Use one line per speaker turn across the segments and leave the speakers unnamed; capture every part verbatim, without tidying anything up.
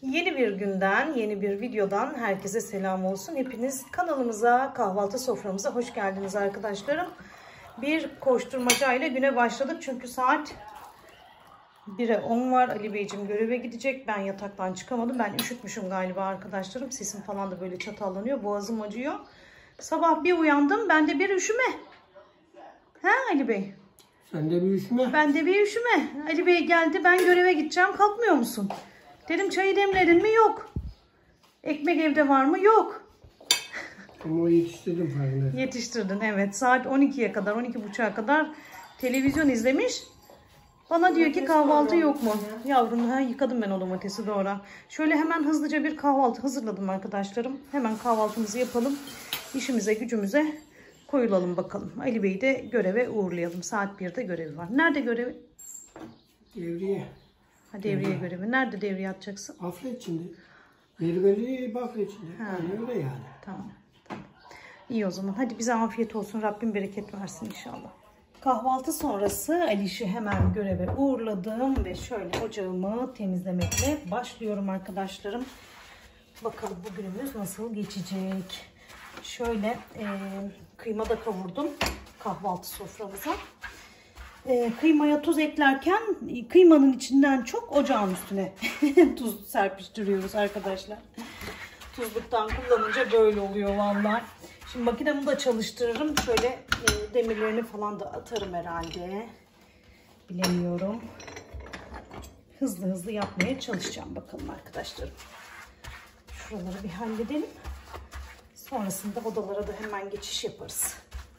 Yeni bir günden, yeni bir videodan herkese selam olsun. Hepiniz kanalımıza, kahvaltı soframıza hoş geldiniz arkadaşlarım. Bir koşturmacayla güne başladık. Çünkü saat bire on var. Ali Beyciğim göreve gidecek. Ben yataktan çıkamadım. Ben üşütmüşüm galiba arkadaşlarım. Sesim falan da böyle çatallanıyor. Boğazım acıyor. Sabah bir uyandım. Bende bir üşüme. He Ali Bey?
Sende bir üşüme.
Bende bir üşüme. Ali Bey geldi. Ben göreve gideceğim. Kalkmıyor musun? Dedim çayı demledin mi? Yok. Ekmek evde var mı? Yok.
Ama yetiştirdim farkında.
Yetiştirdin evet. Saat on ikiye kadar, on iki buçuğa kadar televizyon izlemiş. Bana diyor ki kahvaltı yok mu? Yavrum ha, yıkadım ben o domatesi doğru. Şöyle hemen hızlıca bir kahvaltı hazırladım arkadaşlarım. Hemen kahvaltımızı yapalım. İşimize gücümüze koyulalım bakalım. Ali Bey'i de göreve uğurlayalım. Saat birde görevi var. Nerede görevi?
Devriye.
Ha, devriye görevi. Nerede devriye atacaksın?
Afra içinde. Merveli Bakra içinde.
Ha.
Yani öyle yani.
Tamam. Tamam. İyi o zaman. Hadi bize afiyet olsun. Rabbim bereket versin inşallah. Kahvaltı sonrası Aliş'i hemen göreve uğurladım ve şöyle ocağımı temizlemekle başlıyorum arkadaşlarım. Bakalım bugünümüz nasıl geçecek. Şöyle e, kıyma da kavurdum kahvaltı soframıza. E, kıymaya tuz eklerken kıymanın içinden çok ocağın üstüne tuz serpiştiriyoruz arkadaşlar. Tuzluktan kullanınca böyle oluyor vallahi. Şimdi makinemi de çalıştırırım. Şöyle e, demirlerini falan da atarım herhalde. Bilemiyorum. Hızlı hızlı yapmaya çalışacağım bakalım arkadaşlarım. Şuraları bir halledelim. Sonrasında odalara da hemen geçiş yaparız.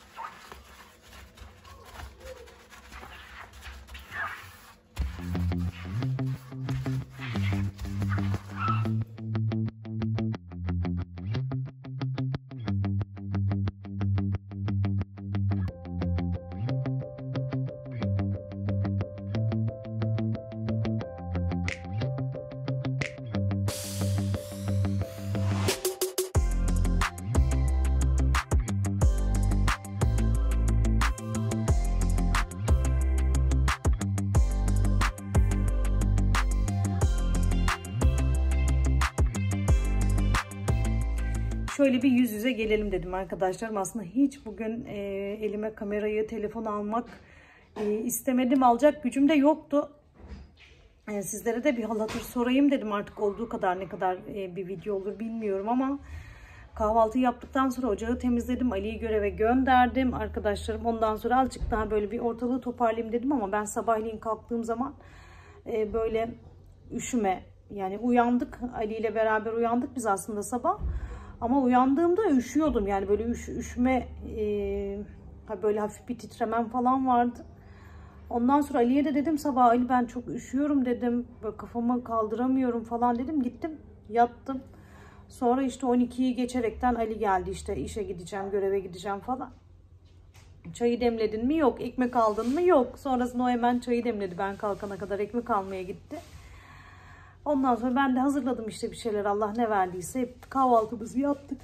Şöyle bir yüz yüze gelelim dedim arkadaşlarım. Aslında hiç bugün e, elime kamerayı, telefon almak e, istemedim. Alacak gücüm de yoktu. E, sizlere de bir hal hatır sorayım dedim. Artık olduğu kadar ne kadar e, bir video olur bilmiyorum ama kahvaltı yaptıktan sonra ocağı temizledim. Ali'yi göreve gönderdim arkadaşlarım. Ondan sonra azıcık daha böyle bir ortalığı toparlayayım dedim ama ben sabahleyin kalktığım zaman e, böyle üşüme, yani uyandık. Ali ile beraber uyandık biz aslında sabah. Ama uyandığımda üşüyordum. Yani böyle üş, üşüme, e, böyle hafif bir titremem falan vardı. Ondan sonra Ali'ye de dedim sabah, Ali ben çok üşüyorum dedim. Böyle kafamı kaldıramıyorum falan dedim. Gittim yattım. Sonra işte on ikiyi geçerekten Ali geldi, işte işe gideceğim, göreve gideceğim falan. Çayı demledin mi? Yok. Ekmek aldın mı? Yok. Sonrasında o hemen çayı demledi. Ben kalkana kadar ekmek almaya gitti. Ondan sonra ben de hazırladım işte bir şeyler, Allah ne verdiyse. Hep kahvaltımızı yaptık.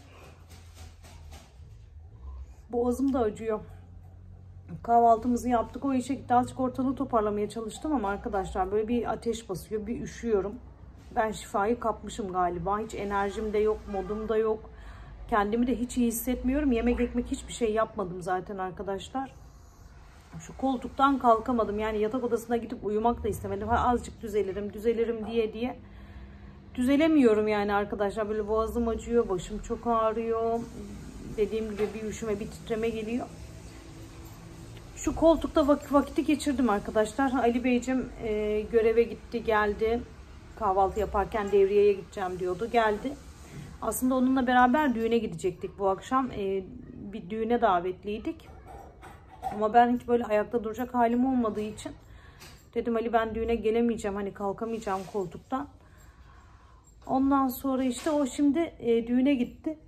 Boğazım da acıyor. Kahvaltımızı yaptık. O işe gitti. Azıcık ortalığı toparlamaya çalıştım ama arkadaşlar böyle bir ateş basıyor. Bir üşüyorum. Ben şifayı kapmışım galiba. Hiç enerjim de yok. Modum da yok. Kendimi de hiç iyi hissetmiyorum. Yemek ekmek hiçbir şey yapmadım zaten arkadaşlar. Şu koltuktan kalkamadım. Yani yatak odasına gidip uyumak da istemedim. Ha, azıcık düzelirim, düzelirim diye diye. Düzelemiyorum yani arkadaşlar. Böyle boğazım acıyor, başım çok ağrıyor. Dediğim gibi bir üşüme, bir titreme geliyor. Şu koltukta vak vakiti geçirdim arkadaşlar. Ali Beyciğim e, göreve gitti, geldi. Kahvaltı yaparken devriyeye gideceğim diyordu. Geldi. Aslında onunla beraber düğüne gidecektik bu akşam. E, bir düğüne davetliydik. Ama ben hiç böyle ayakta duracak halim olmadığı için dedim Ali ben düğüne gelemeyeceğim, hani kalkamayacağım koltuktan. Ondan sonra işte o şimdi e, düğüne gitti.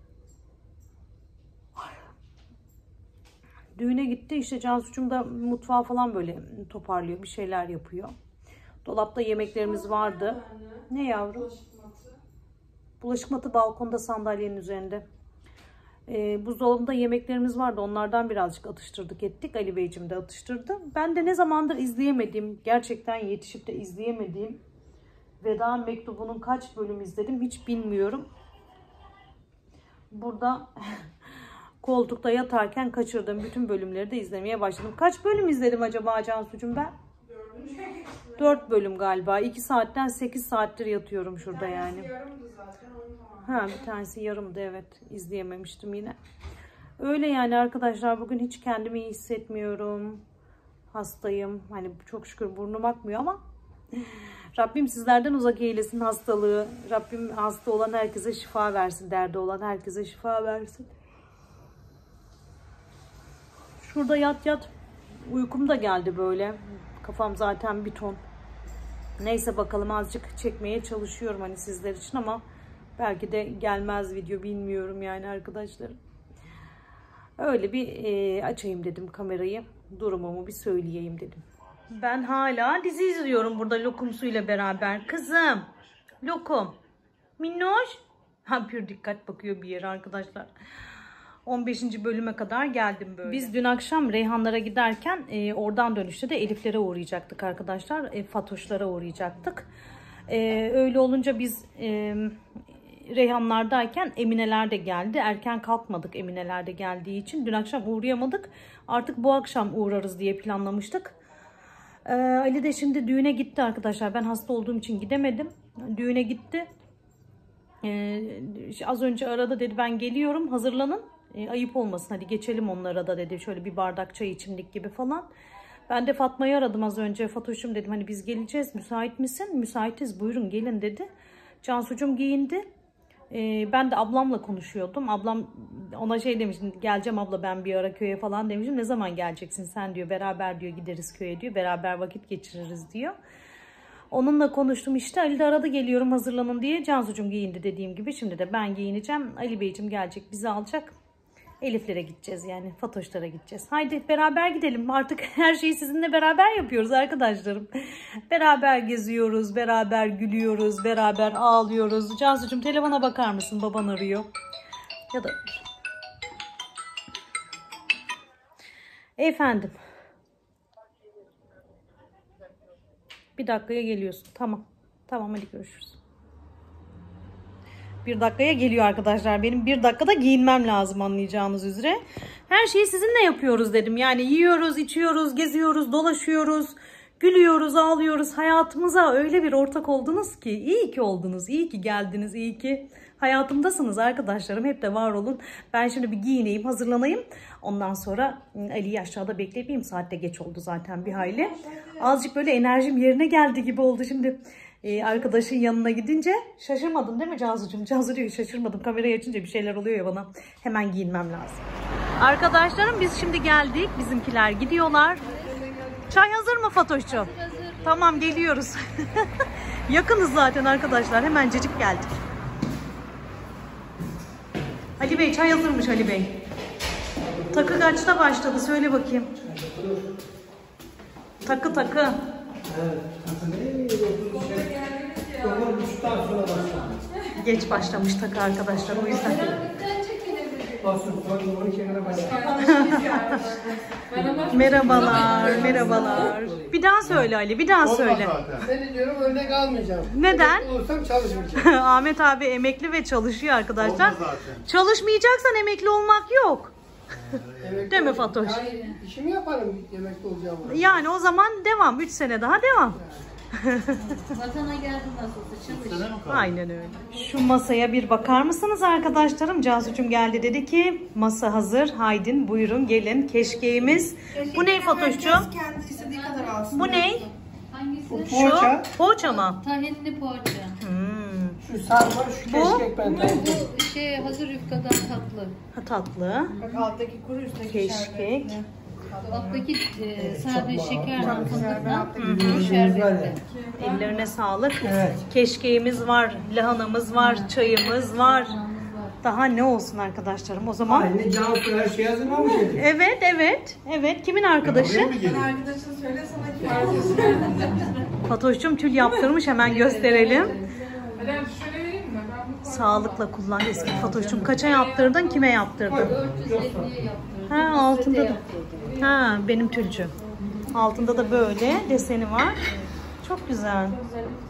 Düğüne gitti işte, Cansu'cum da mutfağı falan böyle toparlıyor, bir şeyler yapıyor. Dolapta yemeklerimiz vardı. Ne yavrum? Bulaşık matı. Bulaşık matı balkonda sandalyenin üzerinde. E, buzdolabında yemeklerimiz vardı. Onlardan birazcık atıştırdık ettik. Ali Beyciğim de atıştırdı. Ben de ne zamandır izleyemediğim, gerçekten yetişip de izleyemediğim Veda Mektubu'nun kaç bölüm izledim hiç bilmiyorum. Burada koltukta yatarken kaçırdığım bütün bölümleri de izlemeye başladım. Kaç bölüm izledim acaba Cansucuğum ben? dört bölüm galiba. iki saatten sekiz saattir yatıyorum şurada yani. Ha, bir tanesi yarımdı, evet. İzleyememiştim yine. Öyle yani arkadaşlar, bugün hiç kendimi iyi hissetmiyorum. Hastayım. Hani çok şükür burnum akmıyor ama Rabbim sizlerden uzak eylesin hastalığı. Rabbim hasta olan herkese şifa versin. Derdi olan herkese şifa versin. Şurada yat yat. Uykum da geldi böyle. Kafam zaten bir ton. Neyse bakalım, azıcık çekmeye çalışıyorum hani sizler için ama belki de gelmez video, bilmiyorum yani arkadaşlarım. Öyle bir e, açayım dedim kamerayı. Durumumu bir söyleyeyim dedim. Ben hala dizi izliyorum burada Lokumsu'yla beraber. Kızım. Lokum. Minnoş. Ha, pür dikkat bakıyor bir yere arkadaşlar. on beşinci bölüme kadar geldim böyle. Biz dün akşam Reyhanlara giderken e, oradan dönüşte de Eliflere uğrayacaktık arkadaşlar. E, Fatoşlara uğrayacaktık. E, öyle olunca biz e, Reyhanlardayken Emineler de geldi. Erken kalkmadık Emineler de geldiği için. Dün akşam uğrayamadık. Artık bu akşam uğrarız diye planlamıştık. E, Ali de şimdi düğüne gitti arkadaşlar. Ben hasta olduğum için gidemedim. Düğüne gitti. E, az önce aradı, dedi ben geliyorum, hazırlanın. E, ayıp olmasın, hadi geçelim onlara da dedi. Şöyle bir bardak çay içimlik gibi falan. Ben de Fatma'yı aradım az önce. Fatoş'um dedim, hani biz geleceğiz, müsait misin? Müsaitiz, buyurun gelin dedi. Cansu'cum giyindi. E, ben de ablamla konuşuyordum. Ablam ona şey demiştim, geleceğim abla ben bir ara köye falan demişim. Ne zaman geleceksin sen diyor. Beraber diyor gideriz köye diyor. Beraber vakit geçiririz diyor. Onunla konuştum işte. Ali de aradı geliyorum hazırlanın diye. Cansu'cum giyindi dediğim gibi. Şimdi de ben giyineceğim. Ali Beyciğim gelecek, bizi alacak. Eliflere gideceğiz yani. Fatoşlara gideceğiz. Haydi beraber gidelim. Artık her şeyi sizinle beraber yapıyoruz arkadaşlarım. Beraber geziyoruz. Beraber gülüyoruz. Beraber ağlıyoruz. Cansu'cum telefona bakar mısın? Baban arıyor. Ya da... Efendim. Bir dakikaya geliyorsun. Tamam. Tamam hadi görüşürüz. Bir dakikaya geliyor arkadaşlar. Benim bir dakikada giyinmem lazım anlayacağınız üzere. Her şeyi sizinle yapıyoruz dedim. Yani yiyoruz, içiyoruz, geziyoruz, dolaşıyoruz, gülüyoruz, ağlıyoruz. Hayatımıza öyle bir ortak oldunuz ki. İyi ki oldunuz, iyi ki geldiniz, iyi ki hayatımdasınız arkadaşlarım. Hep de var olun. Ben şimdi bir giyineyim, hazırlanayım. Ondan sonra Ali'yi aşağıda bekleyeyim. Saat de geç oldu zaten bir hayli. Azıcık böyle enerjim yerine geldi gibi oldu şimdi. Ee, arkadaşın yanına gidince şaşırmadın değil mi Cansu'cum? Cansu diyor şaşırmadım. Kamerayı açınca bir şeyler oluyor ya bana. Hemen giyinmem lazım. Arkadaşlarım biz şimdi geldik. Bizimkiler gidiyorlar. Çay hazır mı Fatoş'cum? Hazır, hazır. Tamam geliyoruz. Yakınız zaten arkadaşlar. Hemencecik geldik. Ali Bey çay hazırmış Ali Bey. Takı kaçta başladı? Söyle bakayım. Takı takı.
Evet.
Geç başlamış takı arkadaşlar o yüzden. Merhabalar, merhabalar. Bir daha söyle Ali, bir daha söyle.
Seni diyorum örnek almayacağım.
Neden?
Emekli olursam çalışmayacağım.
Ahmet abi emekli ve çalışıyor arkadaşlar. Çalışmayacaksan emekli olmak yok. Değil mi Fatoş?
Yani işimi yaparım emekli olacağım.
Yani o zaman devam. üç sene daha devam.
Vatana geldin nasıl olsa çalış.
Aynen öyle. Şu masaya bir bakar mısınız arkadaşlarım? Cansu'cum geldi dedi ki masa hazır. Haydin buyurun gelin. Keşkeğimiz. Bu ne Fatoş'cum?
Kendi istediği kadar alsın.
Bu ne?
Hangisi?
Poğaça.
Şu poğaça mı?
Tahinli poğaça.
Hmm.
Şu sarma, şu
Bu?
keşkek ben
Bu,
tayin.
bu şey hazır yufkadan tatlı.
Ha, tatlı.
Bak alttaki kuru üstteki
Keşkek.
şerbetli.
Alttaki e, sade şekerden
Şerbet,
fındıktan
alttaki
bu şerbetli.
Ellerine sağlık.
Evet.
Keşkeğimiz var, lahanamız var, çayımız var. Daha ne olsun arkadaşlarım o zaman?
Anne Cansu her şeyi hazırlamış dedi.
Evet, evet. Evet. Kimin arkadaşı?
Arkadaşın söyle sana kim arkadaşın.
Fatoş'cum tül yaptırmış. Hemen gösterelim.
Hadi şöyle vereyim mi? Ben bu
Sağlıkla kullan eski Fatoş'cum. Kaça yaptırdın? Kime yaptırdın?
dört yüz elliye yaptırdım.
Ha, altında da.
yaptırdım.
Ha, benim tülcü. Altında da böyle deseni var. Çok güzel.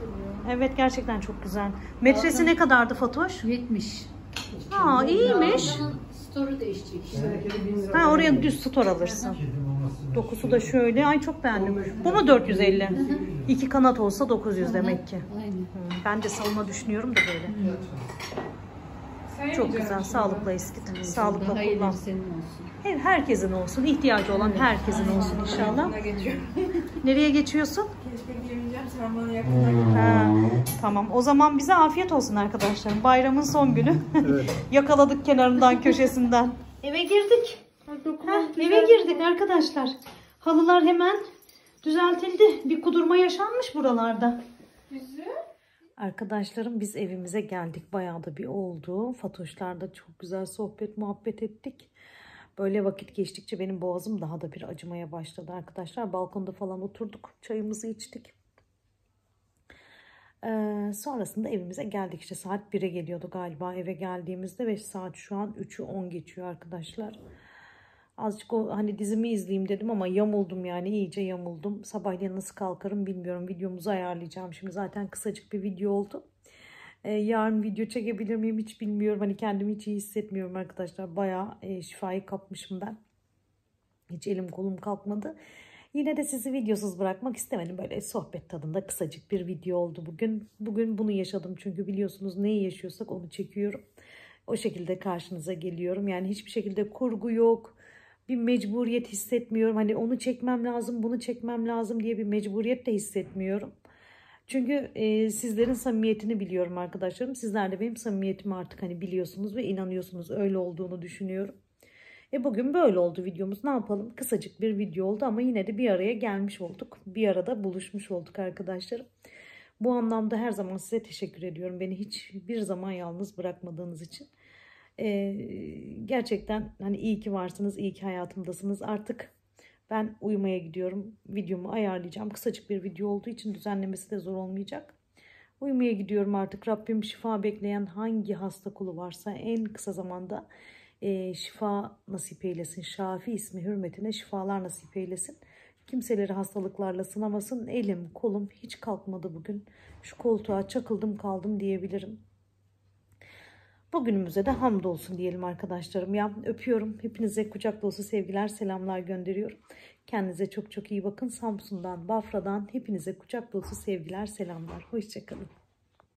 Evet gerçekten çok güzel. Metresi ne kadardı Fatoş?
yetmiş.
Ha iyiymiş.
Arabanın storu değişecek işte.
Ha oraya düz store alırsın. Dokusu da şöyle. Ay çok beğendim. Bu mu dört yüz elli? İki kanat olsa dokuz yüz demek ki.
Aynen.
Hmm, ben de salma düşünüyorum da böyle.
Sen
Çok
yemeyecek
güzel.
misin?
Sağlıkla eskit. Sağlıkla
Daha ileri
kullan.
senin olsun.
Her- Herkesin olsun. İhtiyacı olan herkesin olsun inşallah.
Yakına geçiyorum.
Nereye geçiyorsun?
Keşke diyemeyeceğim, sen bana yakına gel.
Ha, tamam. O zaman bize afiyet olsun arkadaşlar. Bayramın son günü. Yakaladık kenarından, köşesinden. Eve girdik. Heh, eve girdik arkadaşlar. Halılar hemen düzeltildi. Bir kudurma yaşanmış buralarda.
Güzel.
Arkadaşlarım biz evimize geldik. Bayağı da bir oldu. Fatoşlar'da çok güzel sohbet muhabbet ettik. Böyle vakit geçtikçe benim boğazım daha da bir acımaya başladı arkadaşlar. Balkonda falan oturduk. Çayımızı içtik. Ee, sonrasında evimize geldik. İşte saat bire geliyordu galiba eve geldiğimizde ve saat şu an üçü on geçiyor arkadaşlar. Azıcık o hani dizimi izleyeyim dedim ama yamuldum yani iyice yamuldum. Sabahleyin nasıl kalkarım bilmiyorum. Videomuzu ayarlayacağım. Şimdi zaten kısacık bir video oldu. Ee, yarın video çekebilir miyim hiç bilmiyorum. Hani kendimi hiç iyi hissetmiyorum arkadaşlar. Bayağı e, şifayı kapmışım ben. Hiç elim kolum kalkmadı. Yine de sizi videosuz bırakmak istemedim. Böyle sohbet tadında kısacık bir video oldu bugün. Bugün bunu yaşadım çünkü biliyorsunuz neyi yaşıyorsak onu çekiyorum. O şekilde karşınıza geliyorum. Yani hiçbir şekilde kurgu yok. Bir mecburiyet hissetmiyorum. Hani onu çekmem lazım, bunu çekmem lazım diye bir mecburiyet de hissetmiyorum. Çünkü e, sizlerin samimiyetini biliyorum arkadaşlarım. Sizler de benim samimiyetimi artık hani biliyorsunuz ve inanıyorsunuz. Öyle olduğunu düşünüyorum. E bugün böyle oldu videomuz. Ne yapalım? Kısacık bir video oldu ama yine de bir araya gelmiş olduk. Bir arada buluşmuş olduk arkadaşlarım. Bu anlamda her zaman size teşekkür ediyorum. Beni hiçbir zaman yalnız bırakmadığınız için. Ee, gerçekten hani iyi ki varsınız, iyi ki hayatımdasınız. Artık ben uyumaya gidiyorum. Videomu ayarlayacağım. Kısacık bir video olduğu için düzenlemesi de zor olmayacak. Uyumaya gidiyorum artık. Rabbim şifa bekleyen hangi hasta kulu varsa en kısa zamanda e, şifa nasip eylesin. Şafi ismi hürmetine şifalar nasip eylesin. Kimseleri hastalıklarla sınamasın. Elim, kolum hiç kalkmadı bugün. Şu koltuğa çakıldım kaldım diyebilirim. Bugünümüze de hamdolsun diyelim arkadaşlarım. Ya öpüyorum. Hepinize kucak dolusu sevgiler, selamlar gönderiyorum. Kendinize çok çok iyi bakın. Samsun'dan, Bafra'dan hepinize kucak dolusu sevgiler, selamlar. Hoşça kalın.